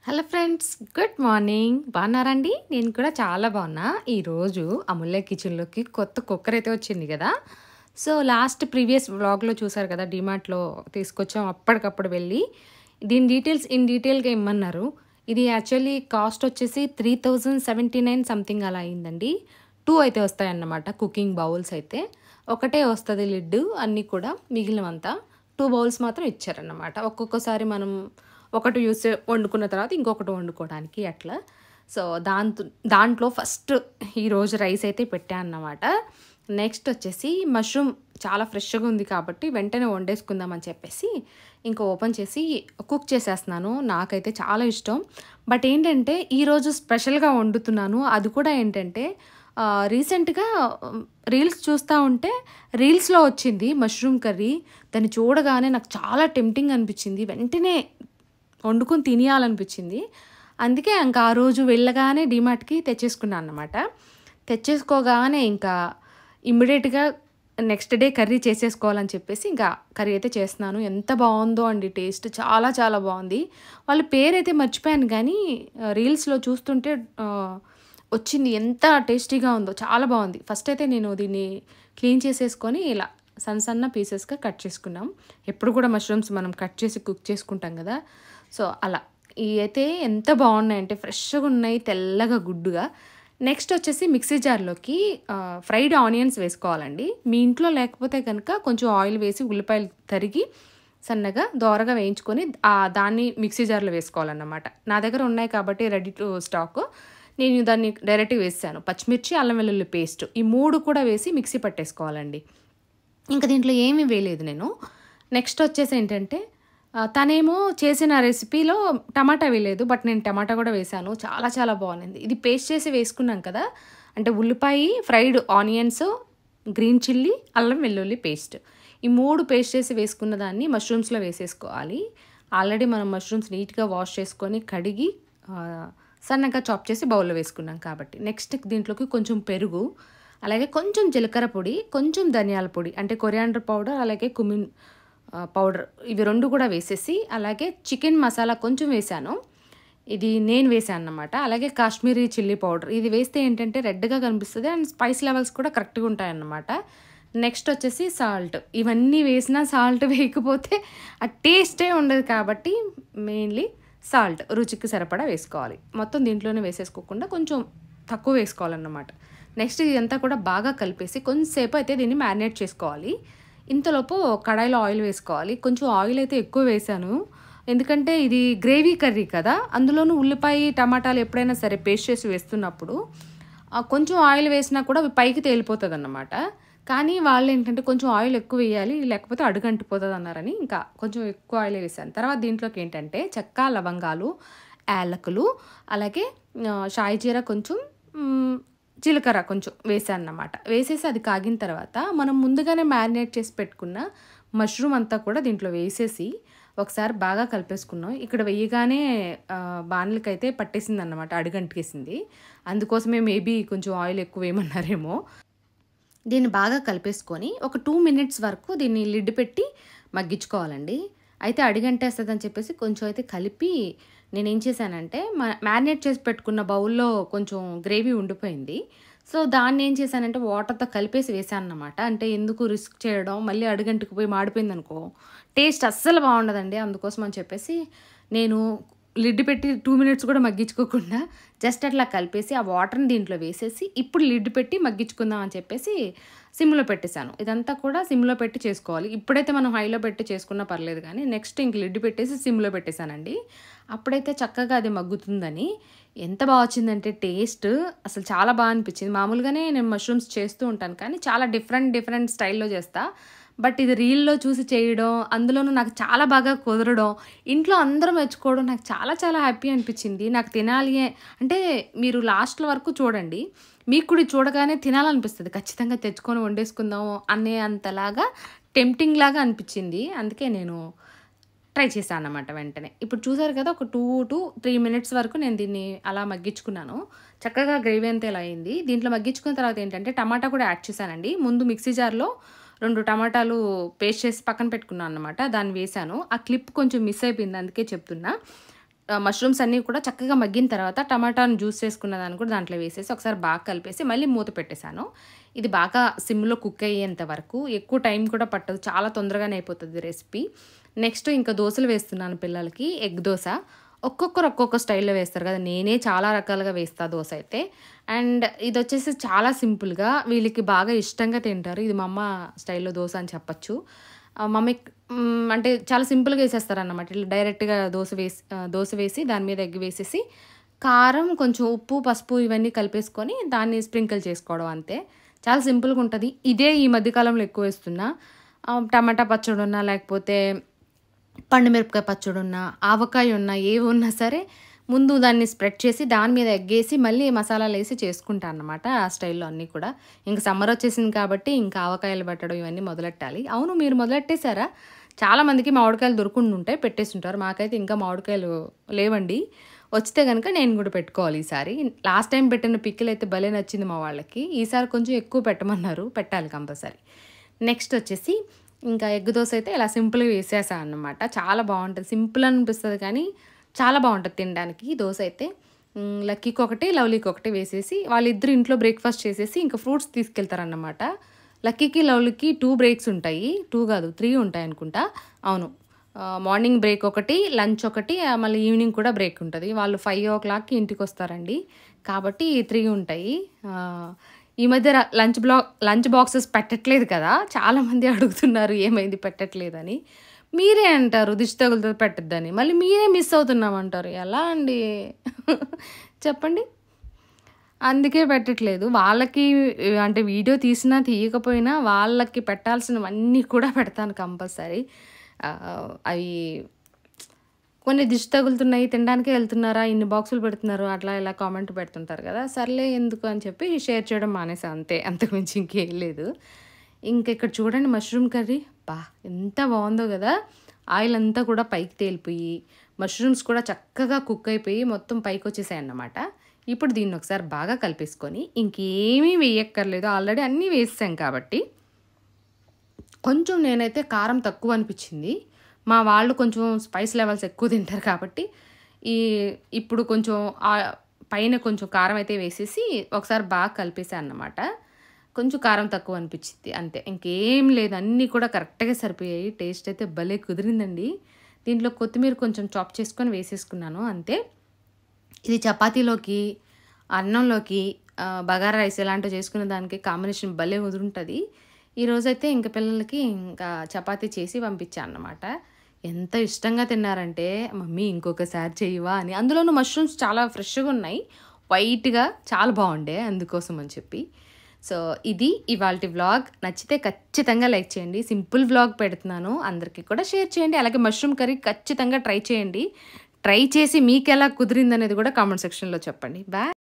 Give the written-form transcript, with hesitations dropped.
Hello friends, good morning. బాగున్నారండి? నేను కూడా చాలా బాగున్నా. ఈరోజు అమూల్య కిచెన్లోకి కొత్త కుక్కర్ అయితే వచ్చింది కదా. సో లాస్ట్ ప్రీవియస్ వ్లాగ్లో చూసారు కదా, డిమార్ట్లో తీసుకొచ్చాం. అప్పటికప్పుడు వెళ్ళి దీని డీటెయిల్స్ డీటెయిల్గా ఇమ్మన్నారు. ఇది యాక్చువల్లీ కాస్ట్ వచ్చేసి 3079 సంథింగ్ అలా అయిందండి. 2 అయితే వస్తాయన్నమాట కుకింగ్ బౌల్స్ అయితే. ఒకటే వస్తుంది లిడ్, అన్నీ కూడా మిగిలినవంతా 2 బౌల్స్ మాత్రం ఇచ్చారన్నమాట. ఒక్కొక్కసారి మనం ఒకటి యూస్ వండుకున్న తర్వాత ఇంకొకటి వండుకోవడానికి అట్లా. సో దాంట్లో ఫస్ట్ ఈరోజు రైస్ అయితే పెట్టాను అన్నమాట. నెక్స్ట్ వచ్చేసి మష్రూమ్ చాలా ఫ్రెష్గా ఉంది కాబట్టి వెంటనే వండేసుకుందామని చెప్పేసి ఇంకా ఓపెన్ చేసి కుక్ చేసేస్తున్నాను. నాకైతే చాలా ఇష్టం. బట్ ఏంటంటే ఈరోజు స్పెషల్గా వండుతున్నాను. అది కూడా ఏంటంటే రీసెంట్గా రీల్స్ చూస్తూ ఉంటే రీల్స్లో వచ్చింది మష్రూమ్ కర్రీ. దాన్ని చూడగానే నాకు చాలా టెంప్టింగ్ అనిపించింది. వెంటనే వండుకొని తినేయాలనిపించింది. అందుకే ఇంకా ఆ రోజు వెళ్ళగానే డీమార్ట్కి తెచ్చేసుకున్నాను అన్నమాట. తెచ్చేసుకోగానే ఇంకా ఇమ్మీడియట్గా నెక్స్ట్ డే కర్రీ చేసేసుకోవాలని చెప్పేసి ఇంకా కర్రీ అయితే చేస్తున్నాను. ఎంత బాగుందో అండి, టేస్ట్ చాలా చాలా బాగుంది. వాళ్ళ పేరైతే మర్చిపోయాను కానీ రీల్స్లో చూస్తుంటే వచ్చింది. ఎంత టేస్టీగా ఉందో, చాలా బాగుంది. ఫస్ట్ అయితే నేను దీన్ని క్లీన్ చేసేసుకొని ఇలా సన్న పీసెస్గా కట్ చేసుకున్నాం. ఎప్పుడు కూడా మష్రూమ్స్ మనం కట్ చేసి కుక్ చేసుకుంటాం కదా. సో అలా ఇవి అయితే ఎంత బాగున్నాయంటే ఫ్రెష్గా ఉన్నాయి, తెల్లగా గుడ్డుగా. నెక్స్ట్ వచ్చేసి మిక్సీ జార్లోకి ఫ్రైడ్ ఆనియన్స్ వేసుకోవాలండి. మీ ఇంట్లో లేకపోతే కనుక కొంచెం ఆయిల్ వేసి ఉల్లిపాయలు తరిగి సన్నగా దోరగా వేయించుకొని దాన్ని మిక్సీ జార్లో వేసుకోవాలన్నమాట. నా దగ్గర ఉన్నాయి కాబట్టి రెడీ టు స్టాక్. నేను దాన్ని డైరెక్ట్గా వేసాను. పచ్చిమిర్చి, అల్లం వెల్లుల్లి పేస్ట్ ఈ 3 కూడా వేసి మిక్సీ పట్టేసుకోవాలండి. ఇంకా దీంట్లో ఏమీ వేయలేదు నేను. నెక్స్ట్ వచ్చేసి ఏంటంటే తనేమో చేసిన రెసిపీలో టమాటా వేయలేదు, బట్ నేను టమాటా కూడా వేసాను. చాలా చాలా బాగుంది. ఇది పేస్ట్ చేసి వేసుకున్నాం కదా, అంటే ఉల్లిపాయ, ఫ్రైడ్ ఆనియన్స్, గ్రీన్ చిల్లీ, అల్లం వెల్లుల్లి పేస్ట్ ఈ 3 పేస్ట్ చేసి వేసుకున్న దాన్ని మష్రూమ్స్లో వేసేసుకోవాలి. ఆల్రెడీ మనం మష్రూమ్స్ నీట్గా వాష్ చేసుకొని కడిగి సన్నగా చాప్ చేసి బౌల్లో వేసుకున్నాం కాబట్టి. నెక్స్ట్ దీంట్లోకి కొంచెం పెరుగు, అలాగే కొంచెం జీలకర్ర పొడి, కొంచెం ధనియాల పొడి అంటే కొరియాండర్ పౌడర్, అలాగే కుమిన్ పౌడర్ ఇవి 2 కూడా వేసేసి, అలాగే చికెన్ మసాలా కొంచెం వేసాను. ఇది నేను వేసాను అన్నమాట. అలాగే కాశ్మీరీ చిల్లీ పౌడర్ ఇది వేస్తే ఏంటంటే రెడ్గా కనిపిస్తుంది అండ్ స్పైస్ లెవెల్స్ కూడా కరెక్ట్గా ఉంటాయన్నమాట. నెక్స్ట్ వచ్చేసి సాల్ట్. ఇవన్నీ వేసినా సాల్ట్ వేయకపోతే ఆ టేస్టే ఉండదు కాబట్టి మెయిన్లీ సాల్ట్ రుచికి సరిపడా వేసుకోవాలి. మొత్తం దీంట్లోనే వేసేసుకోకుండా కొంచెం తక్కువ వేసుకోవాలన్నమాట. నెక్స్ట్ ఇదంతా కూడా బాగా కలిపేసి కొంచెంసేపు అయితే దీన్ని మ్యారినేట్ చేసుకోవాలి. ఇంతలోపు కడాయిలో ఆయిల్ వేసుకోవాలి. కొంచెం ఆయిల్ అయితే ఎక్కువ వేసాను, ఎందుకంటే ఇది గ్రేవీ కర్రీ కదా. అందులోనూ ఉల్లిపాయ, టమాటాలు ఎప్పుడైనా సరే పేస్ట్ చేసి వేస్తున్నప్పుడు కొంచెం ఆయిల్ వేసినా కూడా అవి పైకి తేలిపోతుంది అన్నమాట. కానీ వాళ్ళు ఏంటంటే కొంచెం ఆయిల్ ఎక్కువ వేయాలి, లేకపోతే అడుగంటిపోతుంది అన్నారని ఇంకా కొంచెం ఎక్కువ ఆయిల్ వేసాను. తర్వాత దీంట్లోకి ఏంటంటే చెక్క, లవంగాలు, యాలకులు, అలాగే షాయి జీరా, కొంచెం జీలకర్ర కొంచెం వేసాను అన్నమాట. వేసేసి అది కాగిన తర్వాత మనం ముందుగానే మ్యారినేట్ చేసి పెట్టుకున్న మష్రూమ్ అంతా కూడా దీంట్లో వేసేసి ఒకసారి బాగా కలిపేసుకున్నాం. ఇక్కడ వేయగానే బాణలకైతే పట్టేసింది అన్నమాట, అడుగంటికేసింది. అందుకోసమే మేబీ కొంచెం ఆయిల్ ఎక్కువ వేయమన్నారేమో. దీన్ని బాగా కలిపేసుకొని ఒక 2 మినిట్స్ వరకు దీన్ని లిడ్ పెట్టి మగ్గించుకోవాలండి. అయితే అడుగంటేస్తుందని చెప్పేసి కొంచెం అయితే కలిపి నేనేం చేశానంటే మ్యారినేట్ చేసి పెట్టుకున్న బౌల్లో కొంచెం గ్రేవీ ఉండిపోయింది. సో దాన్ని ఏం చేశానంటే వాటర్తో కలిపేసి వేసాను అన్నమాట. అంటే ఎందుకు రిస్క్ చేయడం, మళ్ళీ అడుగంటికి పోయి మాడిపోయింది అనుకో టేస్ట్ అస్సలు బాగుండదండి. అందుకోసం అని చెప్పేసి నేను లిడ్ పెట్టి 2 మినిట్స్ కూడా మగ్గించుకోకుండా జస్ట్ అట్లా కలిపేసి ఆ వాటర్ని దీంట్లో వేసేసి ఇప్పుడు లిడ్ పెట్టి మగ్గించుకుందాం అని చెప్పేసి సిమ్లో పెట్టేశాను. ఇదంతా కూడా సిమ్లో పెట్టి చేసుకోవాలి. ఇప్పుడైతే మనం హైలో పెట్టి చేసుకున్నా పర్లేదు, కానీ నెక్స్ట్ ఇంక లిడ్ పెట్టేసి సిమ్లో పెట్టేశానండి. అప్పుడైతే చక్కగా అది మగ్గుతుందని. ఎంత బాగా వచ్చిందంటే టేస్ట్ అసలు చాలా బాగా అనిపించింది. మామూలుగానే నేను మష్రూమ్స్ చేస్తూ ఉంటాను, కానీ చాలా డిఫరెంట్ స్టైల్లో చేస్తా. బట్ ఇది రీల్లో చూసి చేయడం, అందులోనూ నాకు చాలా బాగా కుదరడం, ఇంట్లో అందరూ మెచ్చుకోవడం నాకు చాలా చాలా హ్యాపీ అనిపించింది. నాకు తినాలి అంటే మీరు లాస్ట్ల వరకు చూడండి, మీకు కూడా చూడగానే తినాలనిపిస్తుంది. ఖచ్చితంగా తెచ్చుకొని వండేసుకుందాం అనే అంతలాగా టెంప్టింగ్ లాగా అనిపించింది. అందుకే నేను ట్రై చేశాను అన్నమాట వెంటనే. ఇప్పుడు చూసారు కదా, ఒక 2 to 3 మినిట్స్ వరకు నేను దీన్ని అలా మగ్గించుకున్నాను. చక్కగా గ్రేవీ అంతా ఇలా అయింది. దీంట్లో మగ్గించుకున్న తర్వాత ఏంటంటే టమాటా కూడా యాడ్ చేశానండి. ముందు మిక్సీ జార్లో 2 టమాటాలు పేస్ట్ చేసి పక్కన పెట్టుకున్నాను అన్నమాట. దాన్ని వేసాను. ఆ క్లిప్ కొంచెం మిస్ అయిపోయింది, అందుకే చెప్తున్నా. మష్రూమ్స్ అన్నీ కూడా చక్కగా మగ్గిన తర్వాత టమాటాను జ్యూస్ చేసుకున్న దాన్ని కూడా దాంట్లో వేసేసి ఒకసారి బాగా కలిపేసి మళ్ళీ మూత పెట్టేశాను. ఇది బాగా సిమ్‌లో కుక్ అయ్యేంత వరకు. ఎక్కువ టైం కూడా పట్టదు. చాలా తొందరగానే అయిపోతది రెసిపీ. నెక్స్ట్ ఇంకా దోసలు వేస్తున్నాను పిల్లలకి. ఎగ్ దోస. ఒక్కొక్కరు ఒక్కొక్క స్టైల్‌లో వేస్తారు కదా! నేనే చాలా రకాలుగా వేస్తా దోస అయితే. అండ్ ఇదొచ్చేసి చాలా సింపుల్‌గా వీళ్ళకి బాగా ఇష్టంగా తింటారు. ఇది మా అమ్మ స్టైల్‌లో దోస అని చెప్పొచ్చు. మమ్మీ అంటే చాలా సింపుల్‌గా ఏసేస్తారన్నమాట. ఇట్లా డైరెక్ట్‌గా దోస వేసి దాని మీద ఎగ్ వేసేసి, కారం, కొంచెం ఉప్పు, పసుపు ఇవన్నీ కలిపేసుకొని దాన్ని స్ప్రింకిల్ చేసుకోవడం అంతే. చాలా సింపుల్‌గా ఉంటది. ఇదే ఈ మధ్య కాలంలో ఎక్కువ వేస్తున్నా. టమాటా పచ్చడున్నా, లేకపోతే పండుమిరపకాయ పచ్చడున్నా, ఆవకాయ ఉన్నా, ఏవి ఉన్నా సరే ముందు దాన్ని స్ప్రెడ్ చేసి దాని మీద ఎగ్గేసి మళ్ళీ మసాలాలేసి చేసుకుంటా అన్నమాట. ఆ స్టైల్‌లో అన్నీ కూడా. ఇంక సమ్మర్ వచ్చేసింది కాబట్టి ఇంకా ఆవకాయలు పెట్టడం ఇవన్నీ మొదలెట్టాలి. అవును, మీరు మొదలెట్టేసారా? చాలామందికి మామిడికాయలు దొరుకుండుంటాయి, పెట్టేసుంటారు. మాకైతే ఇంకా మామిడికాయలు లేవండి. వచ్చితే గనుక నేను కూడా పెట్టుకోవాలి ఈసారి. లాస్ట్ టైం పెట్టిన పికిల్ అయితే భలే నచ్చింది మా వాళ్ళకి. ఈసారి కొంచెం ఎక్కువ పెట్టమన్నారు. పెట్టాలి కంపల్సరీ. నెక్స్ట్ వచ్చేసి ఇంకా ఎగ్ దోస అయితే ఇలా సింపుల్‌గా వేసేసా అన్నమాట. చాలా బావుంటది. సింపుల్ అనిపిస్తది కానీ చాలా బావుంటది తినడానికి దోస అయితే. లక్కీకి ఒకటి, లవ్లీకి ఒకటి వేసేసి వాళ్ళిద్దరూ ఇంట్లో బ్రేక్‌ఫాస్ట్ చేసేసి ఇంకా ఫ్రూట్స్ తీసుకెళ్తారన్నమాట. లక్కీకి, లవ్లీకి 2 బ్రేక్స్ ఉంటాయి. 2 కాదు 3 ఉంటాయనుకుంటా. అవును. మార్నింగ్ బ్రేక్ ఒకటి, లంచ్ ఒకటి, మళ్ళీ ఈవినింగ్ కూడా బ్రేక్ ఉంటది. వాళ్ళు 5:00కి ఇంటికొస్తారండి. కాబట్టి 3 ఉంటాయి. ఈ మధ్య లంచ్ బాక్సెస్ పెట్టట్లేదు కదా! చాలామంది అడుగుతున్నారు ఏమైంది పెట్టట్లేదని. మీరే అంటారు దిష్టి తగులుతది పెట్టొద్దని. మళ్ళీ మీరే మిస్ అవుతున్నామంటారు. ఎలా అండి? చెప్పండి. అందుకే పెట్టట్లేదు. వాళ్ళకి అంటే వీడియో తీసినా, తీయకపోయినా వాళ్ళకి పెట్టాల్సినవన్నీ కూడా పెడతాను కంపల్సరీ. అవి కొన్ని దిష్టి తగులుతున్నాయి, తినడానికే వెళ్తున్నారా, ఇన్ని బాక్సులు పెడుతున్నారు, అట్లా ఇలా కామెంట్ పెడుతుంటారు కదా! సర్లే ఎందుకు అని చెప్పి షేర్ చేయడం మానేసా అంతే. అంతకుమించి ఇంకేం లేదు. ఇక్కడ చూడండి మష్రూమ్ కర్రీ. ఎంత బావుందో కదా! ఆయిల్ అంతా కూడా పైకి తేలిపోయి, మష్రూమ్స్ కూడా చక్కగా కుక్ అయిపోయి మొత్తం పైకొచ్చేసాయన్నమాట. ఇప్పుడు దీన్ని ఒకసారి బాగా కలిపేసుకొని ఇంకేమీ వేయక్కర్లేదు. ఆల్రెడీ అన్నీ వేసేసాం కాబట్టి. కొంచెం నేనైతే కారం తక్కువ అనిపించింది. మా వాళ్ళు కొంచెం స్పైస్ లెవెల్స్ ఎక్కువ తింటారు కాబట్టి ఇప్పుడు కొంచెం పైన కొంచెం కారం అయితే వేసేసి ఒకసారి బాగా కలిపేసా అన్నమాట. కొంచెం కారం తక్కువ అనిపించింది అంతే. ఇంకేం లేదు. అన్నీ కూడా కరెక్ట్‌గా సరిపోయాయి. టేస్ట్ అయితే భలే కుదిరిందండి. దీంట్లో కొత్తిమీర కొంచెం చాప్ చేసుకొని వేసేసుకున్నాను అంతే. ఇది చపాతీలోకి, అన్నంలోకి, బగారా రైస్ ఇలాంటివి చేసుకునే దానికి కాంబినేషన్ భలే కుదురుంటది. ఈరోజైతే ఇంక పిల్లలకి ఇంకా చపాతీ చేసి పంపించా అన్నమాట. ఎంత ఇష్టంగా తిన్నారంటే, "మమ్మీ ఇంకొకసారి చెయ్యవా" అని. అందులోనూ మష్రూమ్స్ చాలా ఫ్రెష్‌గా ఉన్నాయి. వైట్‌గా చాలా బాగుండే అందుకోసం అని చెప్పి. సో, ఇది ఇవాల్టి వ్లాగ్. నచ్చితే ఖచ్చితంగా లైక్ చేయండి. సింపుల్ వ్లాగ్ పెడుతున్నాను. అందరికీ కూడా షేర్ చేయండి. అలాగే మష్రూమ్ కర్రీ ఖచ్చితంగా ట్రై చేయండి. ట్రై చేసి మీకెలా కుదిరిందనేది కూడా కామెంట్ సెక్షన్‌లో చెప్పండి. బాయ్.